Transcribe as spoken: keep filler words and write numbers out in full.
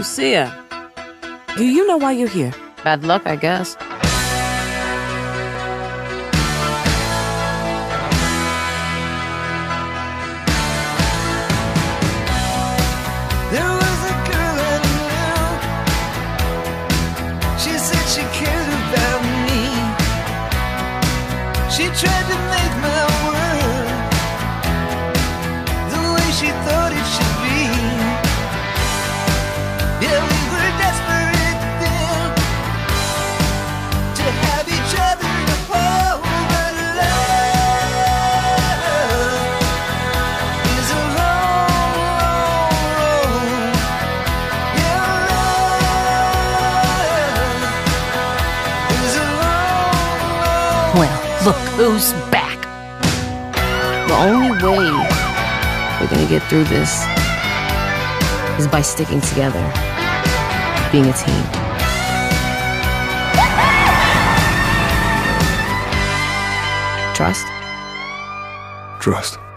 Lucia, do you know why you're here? Bad luck, I guess. There was a girl I knew. She said she cared about me. She tried to make my world the way she thought it should be. Yeah, we were desperate then to have each other to hold, but love is a long, long road. Yeah, love is a long, long Well, look who's back. The only way we're gonna get through this is by sticking together, being a team. Trust? Trust.